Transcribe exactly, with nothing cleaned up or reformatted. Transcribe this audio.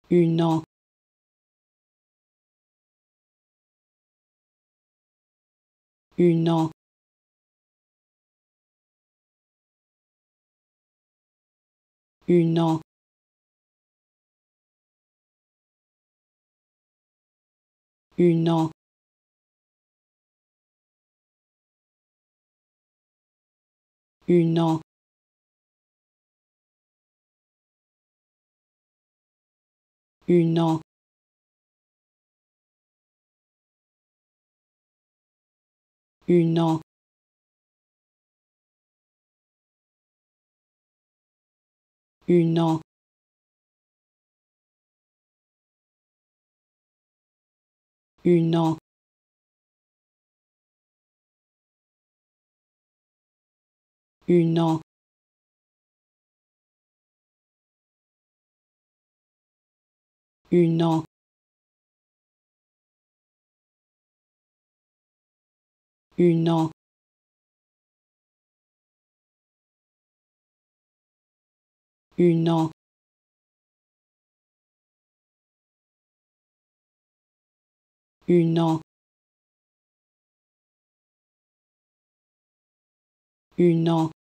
une ancre, une ancre, une ancre, une ancre, une ancre, une ancre, une ancre, une ancre, une ancre, une ancre, une ancre, une ancre, une ancre, une ancre, une ancre,